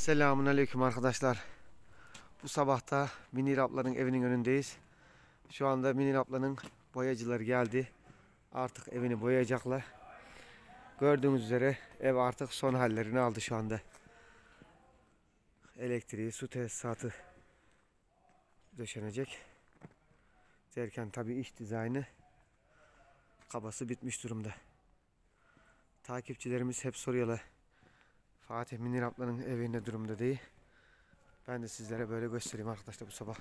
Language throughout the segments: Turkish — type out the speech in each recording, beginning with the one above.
Selamun aleyküm arkadaşlar. Bu sabahta Münir ablanın evinin önündeyiz. Şu anda Münir ablanın boyacıları geldi. Artık evini boyayacaklar. Gördüğünüz üzere ev artık son hallerini aldı şu anda. Elektriği, su tesisatı döşenecek. Derken tabi iç dizaynı kabası bitmiş durumda. Takipçilerimiz hep soruyorlar. Fatih, Münir ablanın evi ne durumda değil. Ben de sizlere böyle göstereyim arkadaşlar bu sabah.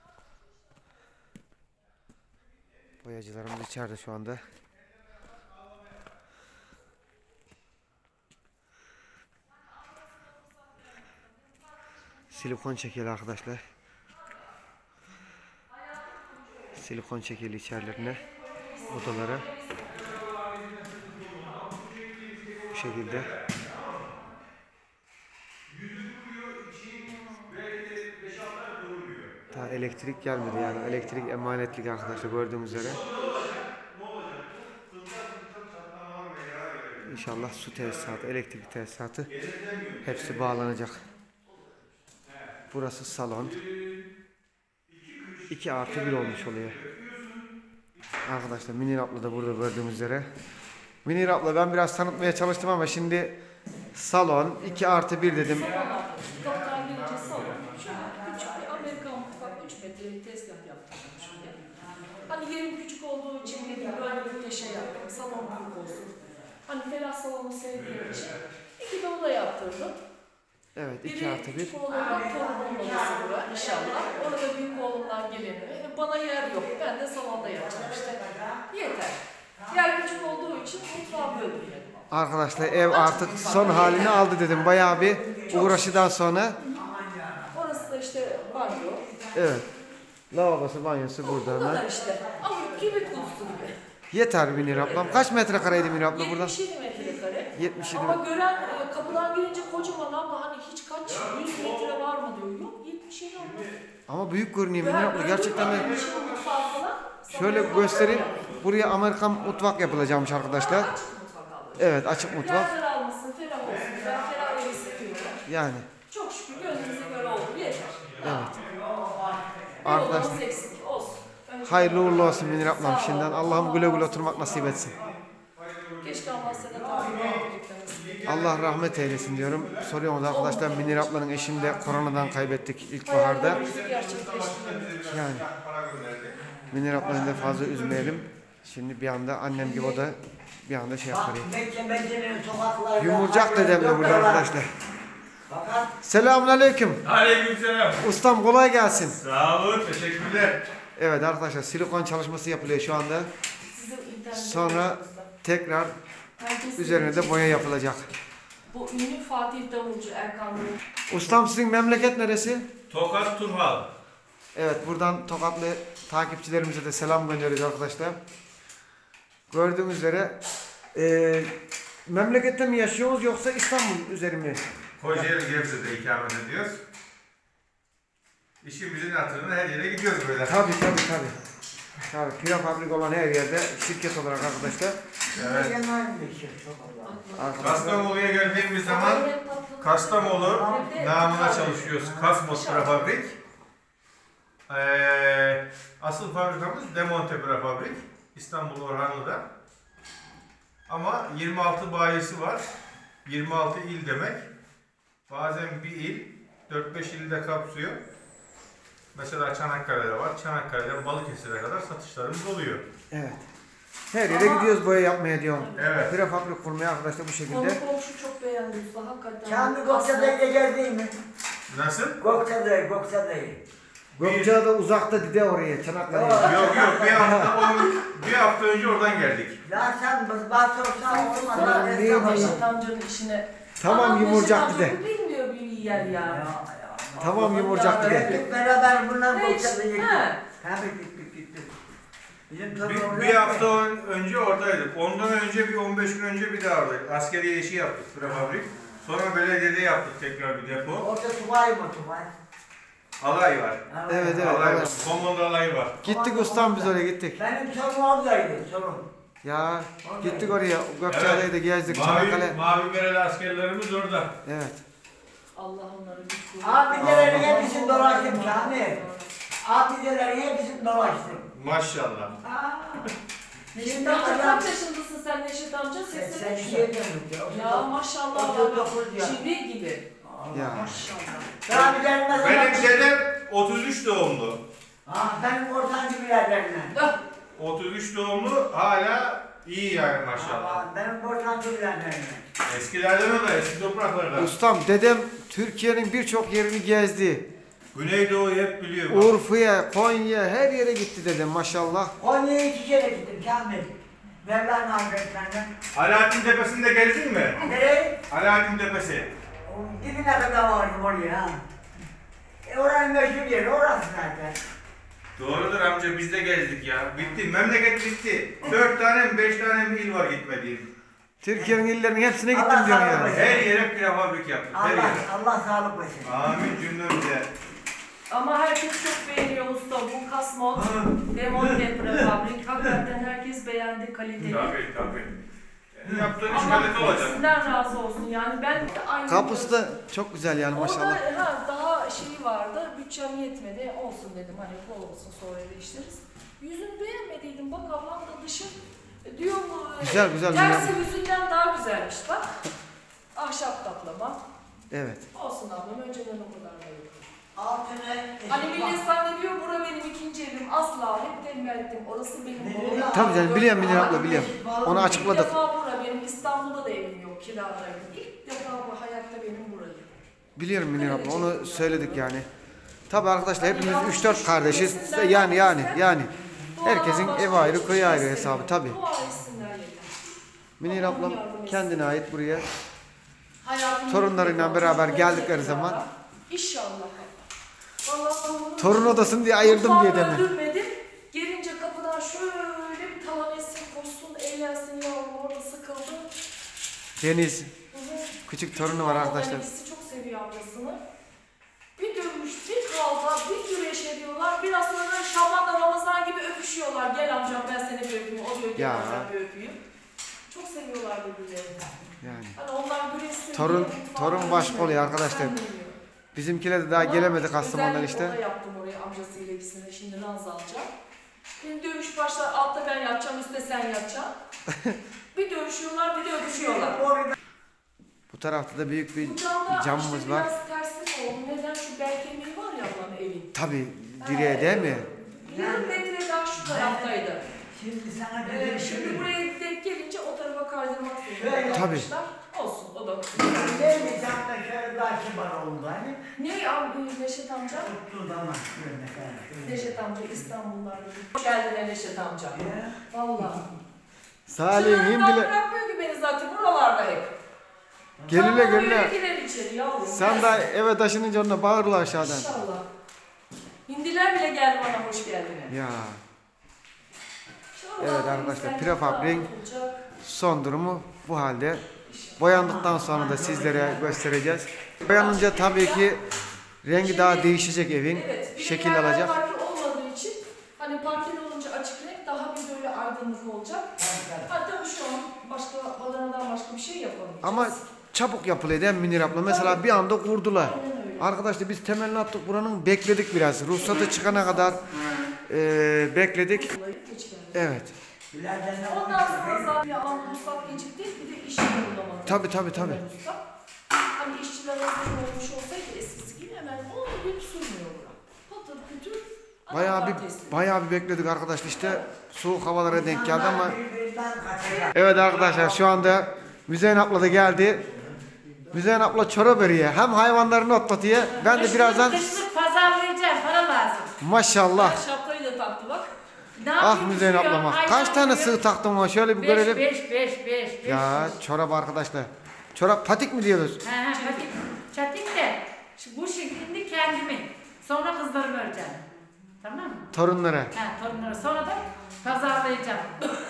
Boyacılarımız içeride şu anda. Silikon çekili arkadaşlar. Silikon çekili içerilerine, odalara. Bu şekilde. Daha elektrik gelmedi, yani elektrik emanetlik arkadaşlar, gördüğünüz üzere. İnşallah su tesisatı, elektrik tesisatı hepsi bağlanacak. Burası salon. 2+1 olmuş oluyor. Arkadaşlar Münir abla da burada gördüğünüz üzere. Münir abla, ben biraz tanıtmaya çalıştım ama şimdi salon 2+1 dedim. Kapıdan girince salon. Şöyle küçük bir Amerikan mutfak 3 metrelik tezgah yaptım şimdi. Hani yerim küçük olduğu için dedim böyle bir köşe yaptım. Salon büyük olsun. Hani ferah salonu sevdiğim için 2 de oda yaptırdım. Evet, 2+1. Küçük oğlumdan torunumun odası var inşallah. Orada büyük oğlumdan geleni. Bana yer yok. Ben de salonda yapacağım işte. Yeter. Yer küçük olduğu için mutfağı böldüm. Arkadaşlar ev artık son halini aldı dedim. Bayağı bir uğraşıdan sonra. Orası da işte banyo. Evet. Lavabosu, banyosu burada. Bu kadar işte. Avrupa gibi kutusu gibi. Yeter Münir ablam. Kaç metrekareydi Münir abla buradan? 77 metrekare. 77 Ama gören kapıdan girince kocaman ama hani hiç kaç 100 metre var mı diyor. Yok 77 oldu. Ama büyük görünüyor Münir abla. Gerçekten de de. şöyle göstereyim. Buraya Amerikan mutfak yapılacakmış arkadaşlar. Açık mutfak aldı. Evet, açık mutfak. Ferah almasın, ferah olsun. Ben ferah evi seviyorum. Yani. Çok şükür gönlümüze göre oldu. Yeter. Evet. Arkadaşlar. Arkadaşlar. Eksik olsun. Hayırlı uğurlu olsun Münir ablam şimdiden. Allah'ım güle güle oturmak nasip etsin. Keşke Allah sene tabii. Allah rahmet eylesin diyorum. Soruyoruz arkadaşlar, Münir ablanın eşini de koronadan kaybettik ilkbaharda. Yani Münir ablayı da fazla üzmeyelim. Şimdi bir anda annem gibi o da bir anda şey yapıyor. Yumurcak dedemle burada arkadaşlar. Selamun aleyküm. Aleykümselam. Ustam kolay gelsin. Sağ olun, teşekkürler. Evet arkadaşlar, silikon çalışması yapılıyor şu anda. Sonra tekrar üzerine de boya yapılacak. Bu ünlü Fatih Davulcu Erkan Bey. Ustam, sizin memleket neresi? Tokat Turhal. Evet, buradan Tokatlı takipçilerimize de selam gönderiyoruz arkadaşlar. Gördüğünüz üzere memlekette mi yaşıyoruz yoksa İstanbul üzeri mi? Kocaeli Gebze'de ikamet ediyoruz. İşimizin hatırına her yere gidiyoruz böyle. Tabii. Tabii, pira fabrik olan her yerde şirket olarak arkadaşlar. Evet. Arkadaşlar. Kastamonu'ya geldiğimiz zaman Kastamonu namına çalışıyoruz. Kasmos Prefabrik. Asıl fabrikamız Demonte Prefabrik. İstanbul Orhanlı'da. Ama 26 bayisi var. 26 il demek. Bazen bir il 4-5 ilde kapsıyor. Mesela Çanakkale'de var. Çanakkale'den Balıkesir'e kadar satışlarımız oluyor. Evet. Her yere gidiyoruz boya yapmaya diyorum. Evet. Prefabrik kurmaya arkadaşlar bu şekilde. Konu komşu çok beğendi usta hakikaten. Kamil Gökçeada'ya geldi mi? Nasıl? Gökçeada'ya. Gökçeada uzakta dide oraya, Çanakkale'ye. Yok bir hafta önce oradan geldik. Ya sen başorsan olmaz. Reşit amcanın işine. Tamam, yumurcak Reşit dide. amca bu bilmiyor bir yer ya. Tamam, yumurcak dide. Hep beraber bundan Hiç, Gökçeada'ya gittik. he. Tabii gittik. Bizim Bir hafta önce oradaydık. Ondan önce bir 15 gün önce bir daha oradaydık. Askeriye işi yaptık prefabrik. Sonra belediyede yaptık tekrar bir depo. Orada Tubay mı Tubay? Alay var. Evet. Alay var. Komando alayı var. Gittik ustam, biz oraya gittik. Benim sorun oradaydı sorun. Ya gittik oraya, Gökçeada'yı da gezdik, Çanakkale. Mavi bereli askerlerimiz orada. Evet. Allah onları güç koysun. Abidelerin hepsini dolaştım Kamil. Abidelerin hepsini dolaştım. Maşallah. Neşet amca kaç yaşındasın sen Neşet amca? 83. Ya maşallah. 39 ya. Çivi gibi. Ya. Maşallah. Abilerin ne zaman? Benim dedem 33 doğumlu. Benim ortancı biraderler. 33 doğumlu hala iyi yani maşallah. Benim ortancı biraderler. Eskilerden o da eski topraklarda. Ustam dedem Türkiye'nin birçok yerini gezdi. Güneydoğu'yu hep biliyor. bak. Urfa'ya, Konya her yere gitti dedem maşallah. Konya'ya 2 kere gittim Kamil. Mevlana Hazretleri'nden. Alaaddin Tepesi'nde gezdin mi? Nereye? Alaaddin Tepesi. O dibine kadar vardım oraya ha. Oranın meşhur yeri orası zaten. Doğrudur amca biz de gezdik ya. Bitti. Memleket bitti. 4 tane mi 5 tane mi il var gitmediğim. Türkiye'nin illerinin hepsine Allah gittim diyor sağlık yani. versin. Her yere prefabrik yaptık. Her yere. Allah sağlık versin. Amin cümlemize. Ama herkes çok beğeniyor usta. Bu kasmot, demonte prefabrik. Hakikaten herkes beğendi kaliteli. Tabii. Yaptığın iş Allah kalite olacak. hepsinden razı olsun. Yani ben de aynı. Kapısı da çok güzel yani maşallah. Orada daha şey vardı, bütçem yetmedi, olsun dedim hani bol olsun sonra değiştiririz. Yüzünü beğenmediydim, bak ablam da dışı diyor mu? Güzel Tersi yüzünden daha güzelmiş bak. Ahşap kaplama. Evet. Olsun ablam, önceden o kadar da yok. Altını... Hani millet zannediyor, bura benim ikinci evim, asla hep tembih ettim, orası benim babamın. Tabii canım biliyorum Münir abla biliyorum. Onu İlk açıkladık. defa bura benim, İstanbul'da da evim yok, kiradaydım. İlk defa bu hayatta benim burayı. Biliyorum Münir abla onu söyledik yani. Tabii arkadaşlar hepimiz 3-4 kardeşiz. Yani. Herkesin ev ayrı, köy ayrı hesabı tabii. Münir ablam kendine ait buraya torunlarıyla beraber geldikleri zaman İnşallah. Vallahi torun odasını diye ayırdım diye deme. öldürmedim. Gelince kapıdan şöyle bir talan etsin, koşsun, eğlensin yavrum orada sıkıldı. Deniz küçük torunu var arkadaşlar. Annesi çok seviyor ablasını. Bir dövmüş, bir kavga, bir güreş ediyorlar. Biraz sonra Şaban'la Ramazan gibi öpüşüyorlar. Gel amcam ben seni bir öpeyim, o diyor gel Ya. amcam bir öpeyim. Çok seviyorlar birbirlerini. Yani. Hani onlar güreşsin. Torun başka oluyor arkadaşlar. Bizimkiler de daha gelemedik Kastamonu'dan işte. Özellikle yaptım oraya amcasıyla ikisine. Şimdi ranz alacağım. Şimdi dövüş başlar. Altta ben yatacağım, üstte sen yatacaksın. Bir dövüşüyorlar, bir de öpüşüyorlar. Bu tarafta da büyük bir Bu camda camımız işte var. biraz terslik oldu. Neden? Şu bel kemiği var ya ablanın evin. Tabii direğe değil mi? Yarım metre daha şu taraftaydı. Şimdi sana bir Şimdi buraya denk gelince o tarafa kaydırmak Şöyle. zorunda. Tabii. Olsun, o da. Ne mi sen de şöyle daha kibar oldu hani? Ne abi Neşet amca? Tuttuğu zaman şöyle mesela. Neşet amca İstanbul'larda. Hoş geldin Neşet amca. Vallahi. Salim Çınarından himdile. bırakmıyor ki beni zaten buralarda hep. Gelirle Çağla böyle gelirle. girer içeri yavrum. Sen de eve taşınınca onunla bağırırlar aşağıdan. İnşallah. Hindiler bile geldi bana hoş geldin. Ya İnşallah Evet arkadaşlar, sen prefabrik daha olacak. son durumu bu halde. Boyandıktan sonra da sizlere göstereceğiz. Boyanınca tabii ki rengi daha değişecek evin. Evet, bir de Şekil yerler alacak. parke olmadığı için hani parkeli olunca açık renk daha bir böyle aydınlık olacak. Hatta şu an başka badanadan başka bir şey yapamayacağız. Ama çabuk yapılıyor değil mi Münir abla? Mesela bir anda kurdular. Aynen öyle. Arkadaşlar biz temelini attık buranın, bekledik biraz. Ruhsatı çıkana kadar bekledik. Geç geldi. Evet. Ondan sonra zaten alan ruhsat gecikti, bir de işçi bulunamadı. Tabii. Ruhsat. Hani işçiler hazır olmuş olsaydı eskisi gibi hemen 10 gün sürmüyor bura. Patır kütür. Bayağı bir bekledik arkadaşlar işte soğuk havalara denk geldi ama evet arkadaşlar şu anda Müzeyyen abla da geldi. Müzeyyen abla çorap örüyor. Hem hayvanlarını otlatıyor. Ben de birazdan Kışlık pazarlayacağım, para lazım. maşallah. Şapkayı da taktı bak. Ne Ah yapayım, Müzeyyen üşüyor, ablama. hayvan Kaç tane üşüyor. sığ taktın ama şöyle bir 5, görelim. 5. Ya çorap arkadaşlar. Çorap patik mi diyoruz? Çatik de, bu şeklinde kendimi. Sonra kızlarımı öreceğim. Tamam mı? Torunlara. Torunları. Sonra da pazarlayacağım.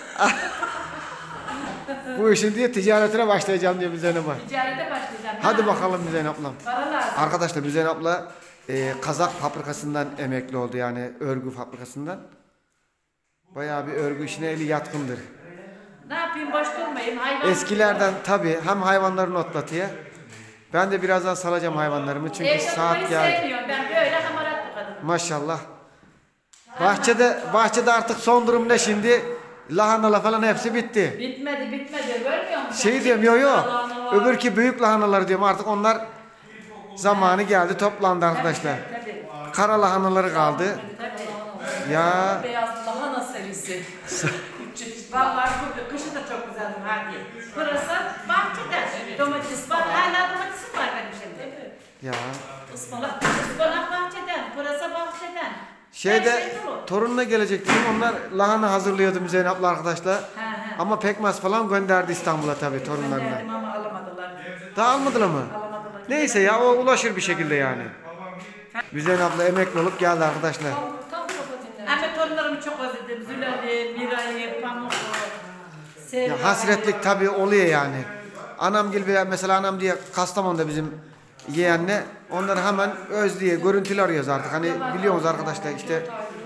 Bu işin diye ticaretine başlayacağım diyor Müzeyyen abla. Ticarete başlayacağım. Hadi bakalım Müzeyyen ablam. Para lazım. Arkadaşlar Müzeyyen abla kazak fabrikasından emekli oldu yani örgü fabrikasından. Bayağı bir örgü işine eli yatkındır. Ne yapayım, boş durmayayım. Hayvan Eskilerden tabii hem hayvanlarını otlatıyor Ben de birazdan salacağım hayvanlarımı çünkü Evde saat durmayı geldi. sevmiyorum. Ben böyle hamarat bir kadınım. Maşallah. Bahçede artık son durum ne şimdi? Lahanalar falan hepsi bitti. Bitmedi. Görmüyor musun? Şey diyorum yo. Lahana var. Öbürki büyük lahanalar diyorum artık onlar zamanı geldi toplandı arkadaşlar. Tabii. Kara lahanaları kaldı. Tabii. Ya Beyaz lahana serisi. Vallahi bu kışı da çok güzeldi hadi. Pırasa bahçede. Domates var. Hala domatesim var benim şimdi. ya Ispanak. Ispanak bahçeden. Pırasa bahçeden. Her şeyde şey dolu. torununa gelecek dedim onlar lahana hazırlıyordu Müzeyyen abla arkadaşlar. He. Ama pekmez falan gönderdi İstanbul'a tabii torunlarına. Gönderdim ama alamadılar. Daha almadılar mı? Alamadılar. Neyse ya o ulaşır bir şekilde yani. Müzeyyen abla emekli olup geldi arkadaşlar. Tam kafa dinle. Ama torunlarımı çok özledim. Zülali, Miray'ı, Pamuk'u. Ya hasretlik tabii oluyor yani. Mesela anam diye Kastamonu'da bizim yeğenle onları hemen özlüyor. Görüntülü arıyoruz artık. Hani biliyorsunuz arkadaşlar işte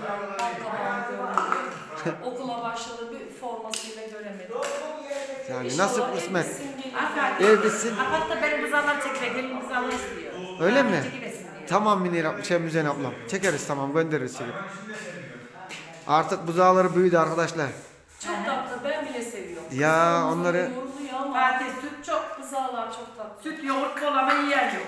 Okula başladı bir formasıyla göremedim. yani İnşallah nasip kısmet. evlisin, gelin. Aferin. Ev bitsin. Hatta benim kızarlar çekiyor. Gelin kızarlar istiyor. Öyle mi? Çekilesin diyor. Tamam Müzeyyen ablam. Çekeriz tamam göndeririz çekip. Artık buzağları büyüdü arkadaşlar. Çok tatlı, ben bile seviyorum. Ya Kızlarımız onları- yoruluyor ama Fatih süt çok. kızarlar çok tatlı. Süt yoğurt bol ama yiyen yok.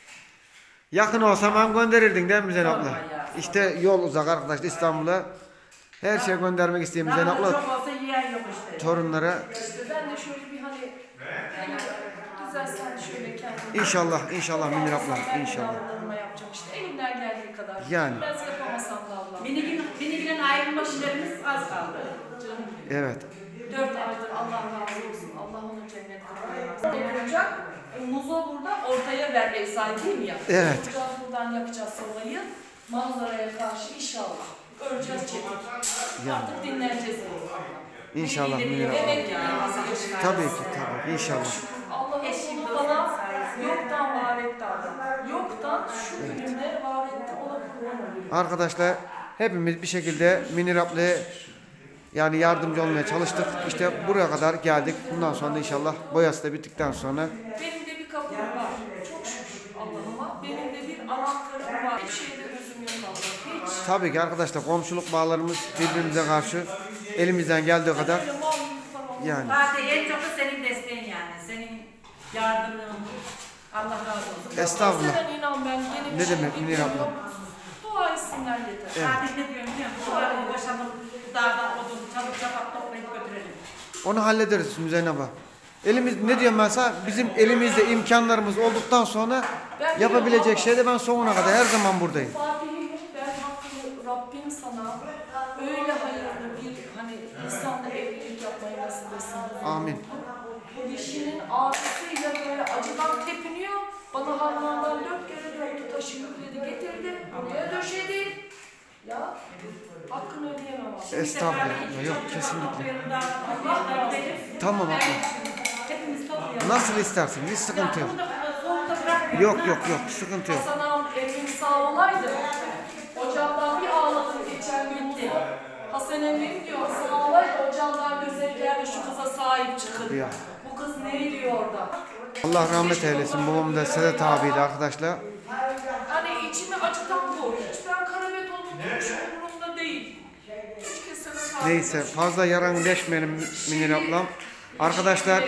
Yakın olsam hem gönderirdin değil mi Müzeyyen abla? Sorma ya. İşte yol uzak arkadaşlar İstanbul'a. Her şey göndermek isteyen Müzeyyen Daha abla çok olsa yiyen yok işte. torunlara. İşte ben de şöyle bir hani yani güzel sen şöyle kendimi... İnşallah Münir abla inşallah. Yavrularıma yapacağım işte elimden geldiği kadar. Yani. Biraz yapamasam da Allah. Minigin ayrılma işlerimiz az kaldı. Canım benim. Evet. 4 aydır Allah razı olsun. Allah onu cennet kılmasın. Yapacak. Muzo burada ortaya ver ev sahibiyim ya. Evet. Buradan yakacağız sobayı. Manzaraya karşı inşallah. Öreceğiz çekik. Yani. Artık dinleneceğiz. İnşallah Münir abla. Emek yapacağız. Tabii ki tabii inşallah. Allah'ın onu bana yoktan var etti adam. Yoktan şu günümde var etti. Ona kurban oluyorum. Arkadaşlar hepimiz bir şekilde Münir ablaya yani yardımcı olmaya çalıştık. İşte buraya kadar geldik. Bundan sonra da inşallah boyası da bittikten sonra Benim de bir kapım var. Çok şükür Allah'ıma. Benim de bir anahtarım var. Hiç şeyde üzüm yok Allah'ım. Hiç. tabii ki arkadaşlar komşuluk bağlarımız birbirimize karşı elimizden geldiği kadar Böyle mal mülk falan yani. Fatih en çok da senin desteğin yani. Senin yardımın. Allah razı olsun. Estağfurullah. Sen inan ben yeni bir Ne şey demek Münir bilmiyorum. abla? Dua etsinler yeter. Evet. Fatih ne diyorum biliyor musun? Sularını boşalım. Dağdan odun çabuk çabuk toplayıp götürelim. Onu hallederiz Müzeyyen abla. Elimiz ne diyorum ben sana bizim elimizde imkanlarımız olduktan sonra yapabilecek şeyde ben sonuna kadar her zaman buradayım. Fatih'im ben hakkını Rabbim sana öyle hayırlı bir hani insanla evlilik yapmayı nasip etsin. Amin. Dişinin ağrısıyla böyle acıdan tepiniyor. Bana harmandan 4 kere döndü taşı yükledi getirdi. Buraya döşedi. Ya hakkını ödeyemem abi. Estağfurullah. Yok kesinlikle. Toplayalım dağdan Allah gidelim. Tamam abla. Hepimiz toplayalım. Nasıl istersin hiç sıkıntı yok. Bunu da soğukta bırakmıyorum. Yok sıkıntı yok. Hasan ağam evim sağ olaydı. Ocağımdan bir ağladım geçen gün gitti. Hasan emmim diyor sağ olaydı ocağımdan güzel geldi şu kıza sahip çıkın. Ya. Bu kız ne ediyor orada? Allah rahmet eylesin. Babam da Sedat abiydi arkadaşlar. Hani içimi acıtan bu. Hiç ben karabet olduğum hiç umurumda değil. Keşke Sedat abi. Neyse fazla yaranı deşmeyelim Münir ablam. Arkadaşlar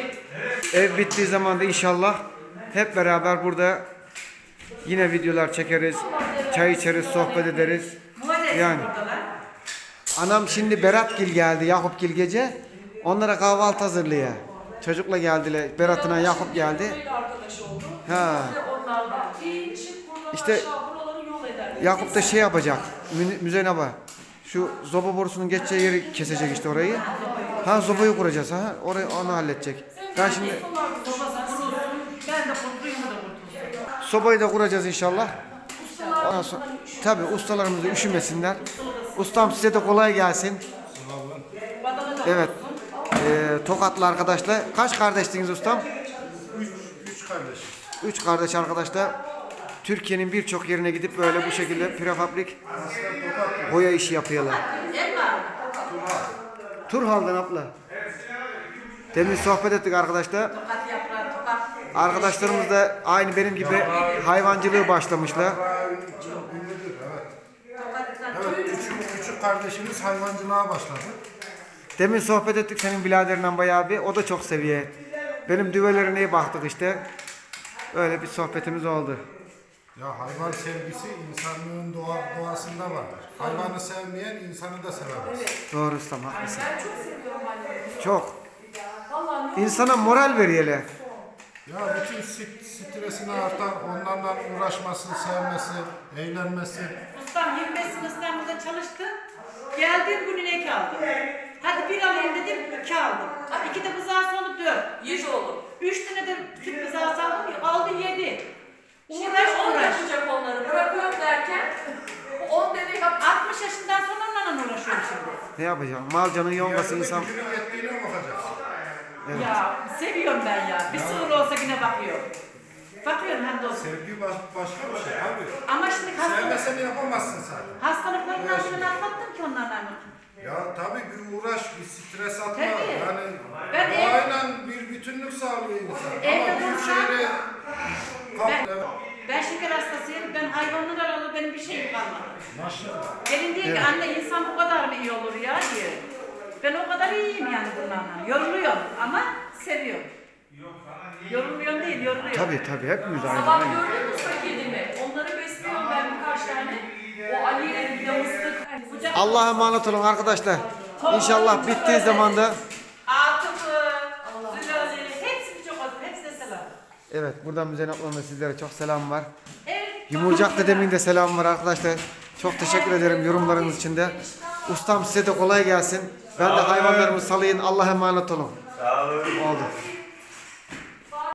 ev bittiği zaman da inşallah hep beraber burada yine videolar çekeriz. Çay içeriz, sohbet ederiz. Yani. Anam şimdi Beratgil geldi, Yakupgil gece. Onlara kahvaltı hazırlıyor. Çocukla geldiler. Berat'ına Yakup geldi. Böyle arkadaş oldu. Ha. Ve onlarla çık buradan İşte aşağı buraları yol eder. Yakup da şey yapacak. Müzeyyen abla. Şu zoba borusunun geçeceği yeri kesecek işte orayı. Ha zobayı kuracağız ha. Orayı onu halledecek. Ben şimdi Babası kurulsun. Ben de kurtuluyum da kurtulsun. sobayı da kuracağız inşallah. Ondan sonra tabii ustalarımız da üşümesinler. Ustam size de kolay gelsin. Evet. Tokatlı arkadaşlar. Kaç kardeştiniz ustam? Üç kardeş. 3 kardeş arkadaşlar. Türkiye'nin birçok yerine gidip böyle bu şekilde prefabrik boya işi yapıyorlar. Turhal'dan abla. Demin sohbet ettik arkadaşlar. Tokat yaprağı, tokat Arkadaşlarımız da aynı benim gibi hayvancılığı başlamışlar. Ünlüdür, evet. Evet, küçük kardeşimiz hayvancılığa başladı. Demin sohbet ettik senin biraderinden bayağı bir. O da çok seviyor. Benim düvelerine iyi baktık işte. Öyle bir sohbetimiz oldu. Ya hayvan sevgisi insanlığın doğasında vardır. Hayvanı sevmeyen insanı da sevemez. Doğru ustam, haklısın. Ben çok seviyorum hayvanları. Çok. Vallahi ne İnsana moral veriyor hele. Ya bütün stresini artar, onlarla uğraşması, sevmesi, eğlenmesi. Ustam 25 sene İstanbul'da çalıştı. Geldim gün inek aldım. Hadi bir alayım dedim, 2 aldım. 2 de buzağı sonu 4. 7 oldu. 3 tane de süt buzağı aldım, aldı 7. Şimdi Uğraş 10 uğraş. yapacak onları. Bırakıyorum derken 10 dedi yap. 60 yaşından sonra onlarla uğraşıyorum şimdi. Ne yapacağım? Malcanın yongası insan. Gücünün yettiğine bakacaksın. Ya seviyorum ben ya. Bir sığır olsa yine bakıyorum. Bakıyorum hem de olsun. Sevgi başka bir şey tabii. Ama şimdi Sevmeseni yapamazsın zaten. hastalıklarından ben atlattım ki onlarla. Ya tabii bir uğraş, bir stres atma. Tabii. Yani Ben doğayla bir bütünlük sağlıyor insan. Evde Ama bir dursam- şeyle Ben şeker hastasıyım. Ben hayvanlar aralı benim bir şeyim kalmadı. Maşallah. Gelin diyor ki anne insan bu kadar mı iyi olur ya diyor. Ben o kadar iyiyim yani bunlarla. Yoruluyorum ama seviyorum. Yorulmuyorum değil, yoruluyorum. Tabii hepimiz aynı. Sabah gördün mü kedimi? Onları besliyorum ben birkaç tane. O Ali'yle bir de mıstık. Allah'a emanet olun arkadaşlar. İnşallah bittiği zaman da Atıf'ı, Zülali, hepsini çok az, hepsine selam. evet, buradan Müzeyyen ablanın da sizlere çok selam var. Evet. Yumurcak dedemin de selam var arkadaşlar. Çok teşekkür ederim yorumlarınız için de. Ustam size de kolay gelsin. Ben de hayvanlarımı salayın. Allah'a emanet olun. Sağ olun. Oldu.